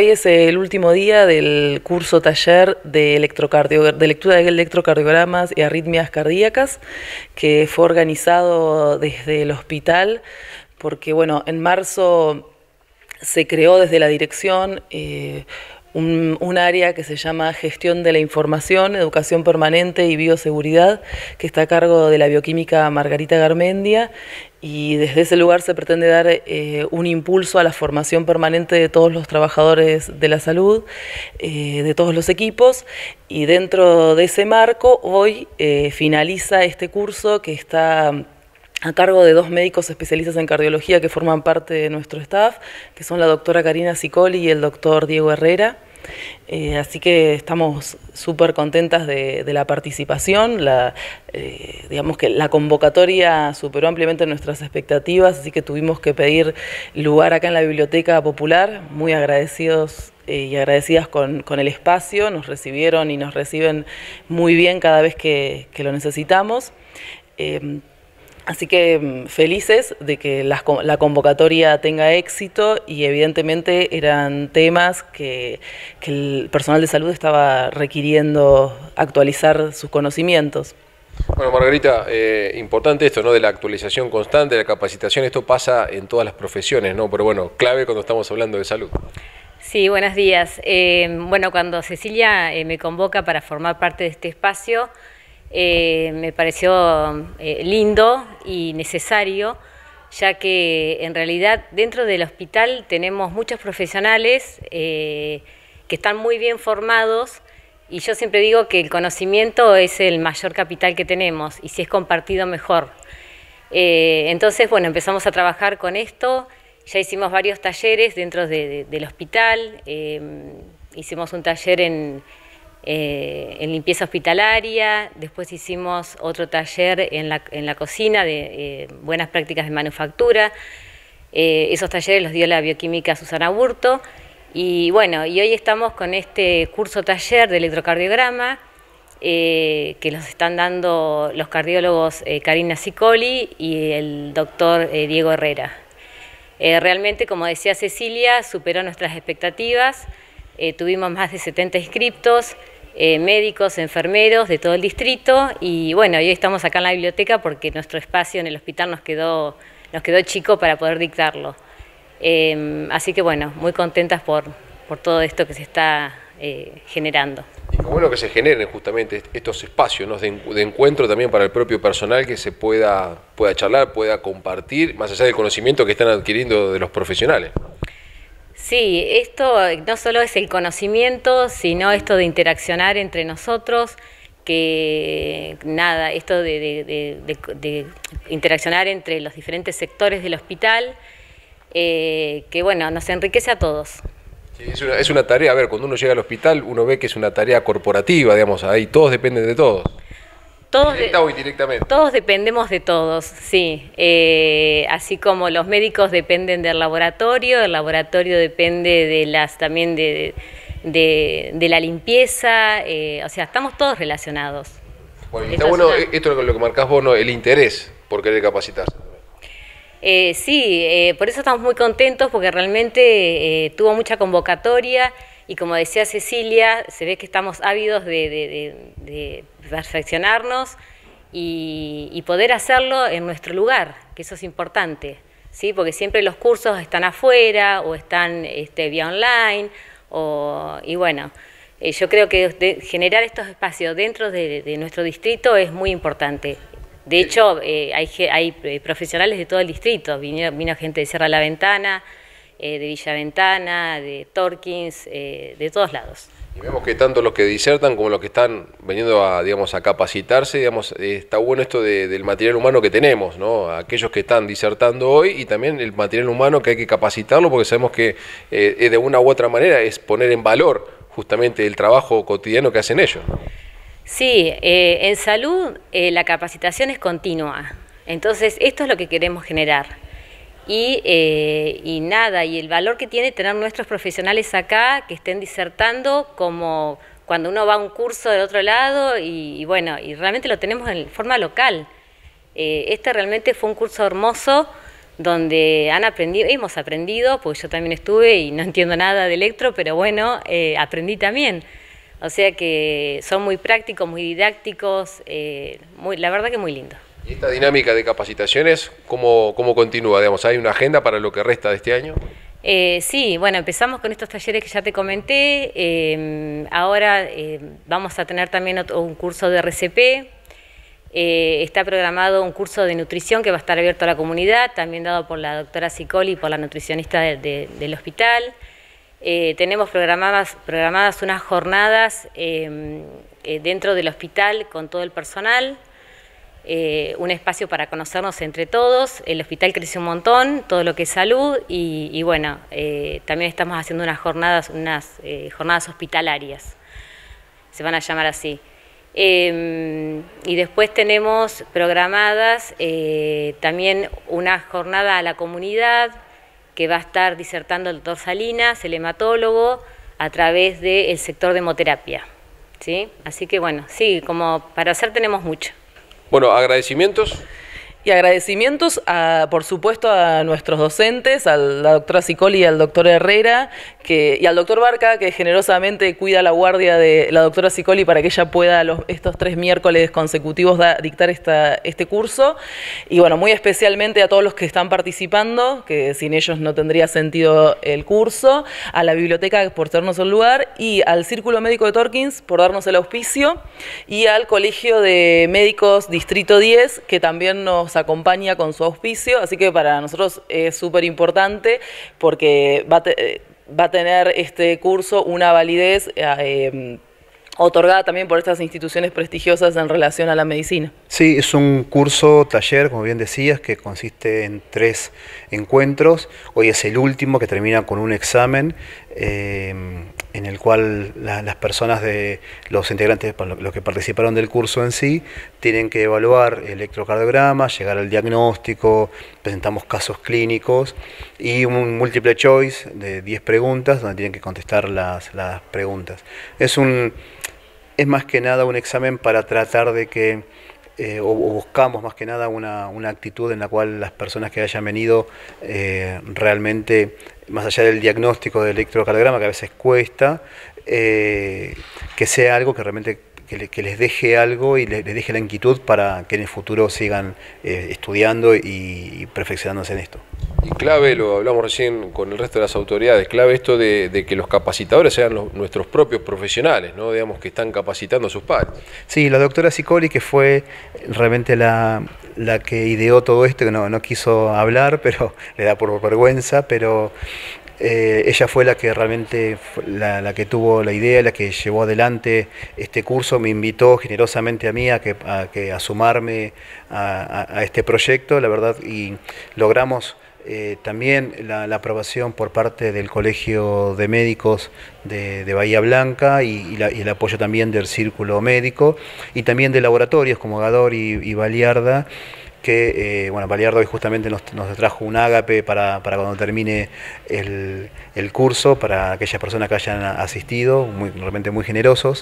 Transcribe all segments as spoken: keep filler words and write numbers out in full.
hoy es el último día del curso taller de, electrocardio, de lectura de electrocardiogramas y arritmias cardíacas, que fue organizado desde el hospital, porque bueno, en marzo se creó desde la dirección eh, un, un área que se llama Gestión de la Información, Educación Permanente y Bioseguridad, que está a cargo de la bioquímica Margarita Garmendia, y desde ese lugar se pretende dar eh, un impulso a la formación permanente de todos los trabajadores de la salud, eh, de todos los equipos, y dentro de ese marco hoy eh, finaliza este curso que está a cargo de dos médicos especialistas en cardiología que forman parte de nuestro staff, que son la doctora Karina Sicoli y el doctor Diego Herrera. Eh, así que estamos súper contentas de, de la participación. La, eh, digamos que la convocatoria superó ampliamente nuestras expectativas, así que tuvimos que pedir lugar acá en la Biblioteca Popular, muy agradecidos eh, y agradecidas con, con el espacio. Nos recibieron y nos reciben muy bien cada vez que, que lo necesitamos. Eh, Así que felices de que la, la convocatoria tenga éxito, y evidentemente eran temas que, que el personal de salud estaba requiriendo actualizar sus conocimientos. Bueno, Margarita, eh, importante esto, ¿no? De la actualización constante, de la capacitación. Esto pasa en todas las profesiones, ¿no? Pero bueno, clave cuando estamos hablando de salud. Sí, buenos días. Eh, bueno, cuando Cecilia eh, me convoca para formar parte de este espacio, Eh, me pareció eh, lindo y necesario, ya que en realidad dentro del hospital tenemos muchos profesionales eh, que están muy bien formados, y yo siempre digo que el conocimiento es el mayor capital que tenemos, y si es compartido mejor. Eh, entonces, bueno, empezamos a trabajar con esto, ya hicimos varios talleres dentro de, de, del hospital, eh, hicimos un taller en Eh, en limpieza hospitalaria, después hicimos otro taller en la, en la cocina de eh, buenas prácticas de manufactura. Eh, esos talleres los dio la bioquímica Susana Burto, y bueno, y hoy estamos con este curso taller de electrocardiograma eh, que los están dando los cardiólogos eh, Karina Sicoli y el doctor eh, Diego Herrera. Eh, realmente, como decía Cecilia, superó nuestras expectativas. Eh, tuvimos más de setenta inscriptos, eh, médicos, enfermeros de todo el distrito, y bueno, hoy estamos acá en la biblioteca porque nuestro espacio en el hospital nos quedó, nos quedó chico para poder dictarlo. Eh, así que bueno, muy contentas por, por todo esto que se está eh, generando. Y qué bueno que se generen justamente estos espacios, ¿no? de, de encuentro también para el propio personal, que se pueda, pueda charlar, pueda compartir, más allá del conocimiento que están adquiriendo de los profesionales. Sí, esto no solo es el conocimiento, sino esto de interaccionar entre nosotros, que nada, esto de, de, de, de, de interaccionar entre los diferentes sectores del hospital, eh, que bueno, nos enriquece a todos. Sí, es, una, es una tarea, a ver, cuando uno llega al hospital uno ve que es una tarea corporativa, digamos, ahí todos dependen de todos. Todos, Directa o indirectamente. Todos dependemos de todos, sí. Eh, así como los médicos dependen del laboratorio, el laboratorio depende de las también de, de, de la limpieza, eh, o sea, estamos todos relacionados. Bueno, y está bueno, una... esto es lo que marcás vos, ¿no? El interés por querer capacitarse. Eh, sí, eh, por eso estamos muy contentos, porque realmente eh, tuvo mucha convocatoria, y como decía Cecilia, se ve que estamos ávidos de, de, de, de perfeccionarnos y, y poder hacerlo en nuestro lugar, que eso es importante, ¿sí? Porque siempre los cursos están afuera o están este, vía online, o, y bueno, eh, yo creo que de, generar estos espacios dentro de, de nuestro distrito es muy importante. De hecho, eh, hay, hay profesionales de todo el distrito, vino, vino gente de Sierra La Ventana, eh, de Villa Ventana, de Torkins, eh, de todos lados. Y vemos que tanto los que disertan como los que están veniendo a, digamos, a capacitarse, digamos, eh, está bueno esto de, del material humano que tenemos, ¿no? Aquellos que están disertando hoy, y también el material humano que hay que capacitarlo, porque sabemos que eh, de una u otra manera es poner en valor justamente el trabajo cotidiano que hacen ellos. Sí, eh, en salud eh, la capacitación es continua, entonces esto es lo que queremos generar. Y, eh, y nada, y el valor que tiene tener nuestros profesionales acá, que estén disertando, como cuando uno va a un curso del otro lado, y, y bueno, y realmente lo tenemos en forma local. Eh, este realmente fue un curso hermoso, donde han aprendido, hemos aprendido, porque yo también estuve y no entiendo nada de electro, pero bueno, eh, aprendí también. O sea que son muy prácticos, muy didácticos, eh, muy, la verdad que muy lindo. ¿Y esta dinámica de capacitaciones, cómo, cómo continúa? Digamos, ¿hay una agenda para lo que resta de este año? Eh, sí, bueno, empezamos con estos talleres que ya te comenté, eh, ahora eh, vamos a tener también otro, un curso de R C P, eh, está programado un curso de nutrición que va a estar abierto a la comunidad, también dado por la doctora Sicoli y por la nutricionista de, de, del hospital. Eh, tenemos programadas, programadas unas jornadas eh, eh, dentro del hospital con todo el personal, eh, un espacio para conocernos entre todos. El hospital creció un montón, todo lo que es salud, y, y bueno, eh, también estamos haciendo unas jornadas, unas eh, jornadas hospitalarias, se van a llamar así. Eh, y después tenemos programadas eh, también una jornada a la comunidad, que va a estar disertando el doctor Salinas, el hematólogo, a través del sector de hemoterapia, ¿sí? Así que bueno, sí, como para hacer tenemos mucho. Bueno, agradecimientos. Y agradecimientos, a, por supuesto, a nuestros docentes, a la doctora Sicoli y al doctor Herrera, que, y al doctor Barca, que generosamente cuida la guardia de la doctora Sicoli para que ella pueda los, estos tres miércoles consecutivos da, dictar esta, este curso. Y bueno, muy especialmente a todos los que están participando, que sin ellos no tendría sentido el curso, a la biblioteca por darnos el lugar, y al Círculo Médico de Torkins por darnos el auspicio, y al Colegio de Médicos Distrito diez, que también nos acompaña con su auspicio, así que para nosotros es súper importante porque va a, te, va a tener este curso una validez eh, otorgada también por estas instituciones prestigiosas en relación a la medicina. Sí, es un curso taller, como bien decías, que consiste en tres encuentros. Hoy es el último, que termina con un examen eh, en el cual la, las personas de los integrantes, los que participaron del curso en sí, tienen que evaluar electrocardiograma, llegar al diagnóstico, presentamos casos clínicos y un múltiple choice de diez preguntas donde tienen que contestar las, las preguntas. Es un Es más que nada un examen para tratar de que, eh, o, o buscamos más que nada una, una actitud en la cual las personas que hayan venido eh, realmente, más allá del diagnóstico del electrocardiograma, que a veces cuesta, eh, que sea algo que realmente que, le, que les deje algo y les, les deje la inquietud para que en el futuro sigan eh, estudiando y, y perfeccionándose en esto. Y clave, lo hablamos recién con el resto de las autoridades, clave esto de, de que los capacitadores sean los, nuestros propios profesionales, ¿no? Digamos que están capacitando a sus pares. Sí, la doctora Sicoli, que fue realmente la, la que ideó todo esto, que no, no quiso hablar, pero le da por vergüenza, pero eh, ella fue la que realmente, la, la que tuvo la idea, la que llevó adelante este curso, me invitó generosamente a mí a, que, a, que, a sumarme a, a, a este proyecto, la verdad, y logramos Eh, también la, la aprobación por parte del Colegio de Médicos de, de Bahía Blanca y, y, la, y el apoyo también del Círculo Médico y también de laboratorios como Gador y, y Baliarda, que eh, bueno, Baliarda hoy justamente nos, nos trajo un ágape para, para cuando termine el, el curso, para aquellas personas que hayan asistido, muy, realmente muy generosos.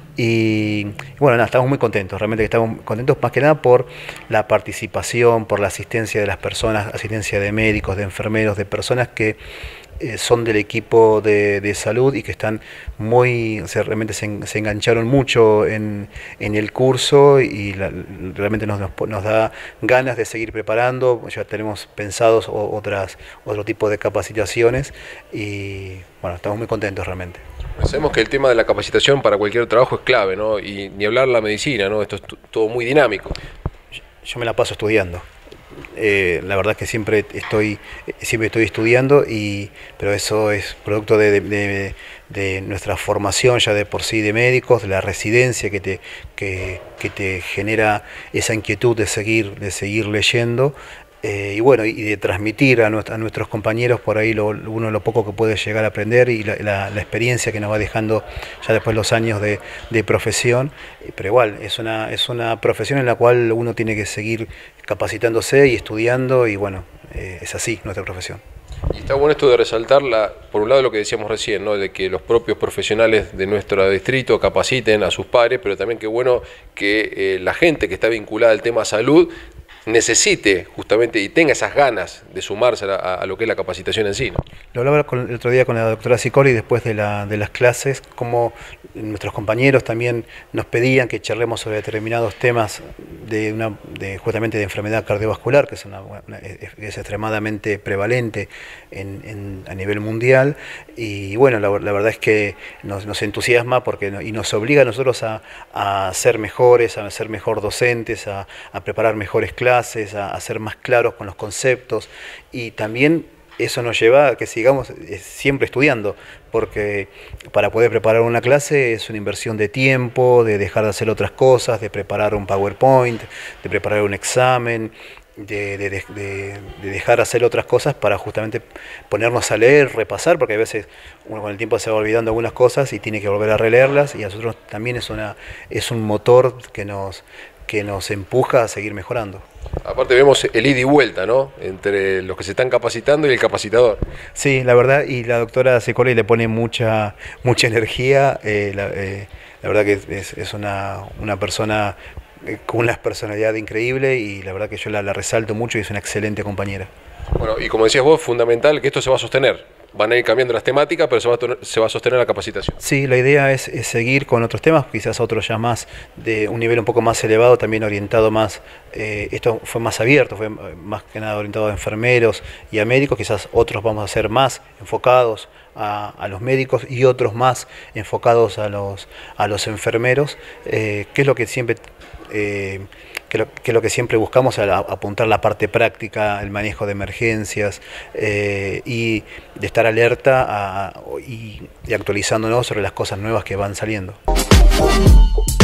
Y bueno, nada, estamos muy contentos, realmente estamos contentos más que nada por la participación, por la asistencia de las personas, asistencia de médicos, de enfermeros, de personas que Eh, son del equipo de, de salud y que están muy, o sea, realmente se, se engancharon mucho en, en el curso y la, realmente nos, nos, nos da ganas de seguir preparando. Ya tenemos pensados otras, otro tipo de capacitaciones y bueno, estamos muy contentos realmente. Sabemos que el tema de la capacitación para cualquier trabajo es clave, ¿no? Y ni hablar la medicina, ¿no? Esto es todo muy dinámico. Yo me la paso estudiando. Eh, la verdad es que siempre estoy siempre estoy estudiando, y pero eso es producto de, de, de nuestra formación ya de por sí de médicos, de la residencia que te, que, que te genera esa inquietud de seguir, de seguir leyendo. Eh, y bueno, y de transmitir a, nuestra, a nuestros compañeros por ahí lo, uno lo poco que puede llegar a aprender y la, la, la experiencia que nos va dejando ya después los años de, de profesión. Pero igual, es una, es una profesión en la cual uno tiene que seguir capacitándose y estudiando, y bueno, eh, es así nuestra profesión. Y está bueno esto de resaltar, la, por un lado lo que decíamos recién, ¿no? De que los propios profesionales de nuestro distrito capaciten a sus pares, pero también qué bueno que eh, la gente que está vinculada al tema salud necesite justamente y tenga esas ganas de sumarse a, a, a lo que es la capacitación en sí, ¿no? Lo hablaba con, el otro día con la doctora Sicoli después de, la, de las clases, como nuestros compañeros también nos pedían que charlemos sobre determinados temas de, una, de justamente de enfermedad cardiovascular, que es, una, una, es extremadamente prevalente en, en, a nivel mundial, y bueno, la, la verdad es que nos, nos entusiasma porque, y nos obliga a nosotros a, a ser mejores, a ser mejor docentes, a, a preparar mejores clases, A, a ser más claros con los conceptos, y también eso nos lleva a que sigamos siempre estudiando, porque para poder preparar una clase es una inversión de tiempo, de dejar de hacer otras cosas, de preparar un PowerPoint, de preparar un examen, de, de, de, de dejar de hacer otras cosas para justamente ponernos a leer, repasar, porque a veces uno con el tiempo se va olvidando algunas cosas y tiene que volver a releerlas, y a nosotros también es, una, es un motor que nos, que nos empuja a seguir mejorando. Aparte vemos el ida y vuelta, ¿no?, entre los que se están capacitando y el capacitador. Sí, la verdad, y la doctora Sicoli le pone mucha mucha energía, eh, la, eh, la verdad que es, es una, una persona con una personalidad increíble, y la verdad que yo la, la resalto mucho y es una excelente compañera. Bueno, y como decías vos, fundamental que esto se va a sostener. Van a ir cambiando las temáticas, pero se va a, se va a sostener la capacitación. Sí, la idea es, es seguir con otros temas, quizás otros ya más de un nivel un poco más elevado, también orientado más, eh, esto fue más abierto, fue más que nada orientado a enfermeros y a médicos, quizás otros vamos a ser más enfocados a, a los médicos y otros más enfocados a los, a los enfermeros, eh, que es lo que siempre... Eh, que lo, que lo que siempre buscamos es apuntar la parte práctica, el manejo de emergencias, eh, y de estar alerta a, y, y actualizándonos sobre las cosas nuevas que van saliendo.